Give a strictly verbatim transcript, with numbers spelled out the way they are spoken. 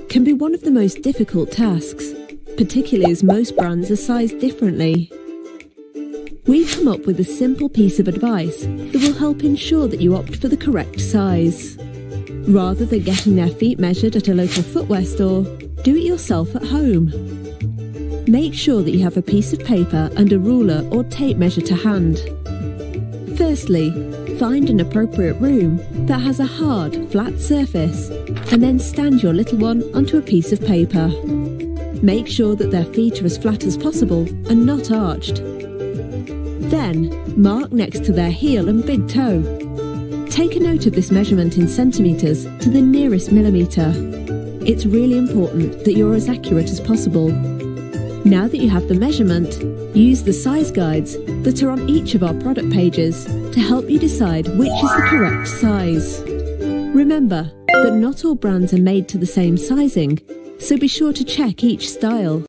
can be one of the most difficult tasks, particularly as most brands are sized differently. We've come up with a simple piece of advice that will help ensure that you opt for the correct size. Rather than getting their feet measured at a local footwear store, do it yourself at home. Make sure that you have a piece of paper and a ruler or tape measure to hand. Firstly, find an appropriate room that has a hard, flat surface, and then stand your little one onto a piece of paper. Make sure that their feet are as flat as possible and not arched. Then, mark next to their heel and big toe. Take a note of this measurement in centimetres to the nearest millimetre. It's really important that you're as accurate as possible. Now that you have the measurement, use the size guides that are on each of our product pages to help you decide which is the correct size. Remember that not all brands are made to the same sizing, so be sure to check each style.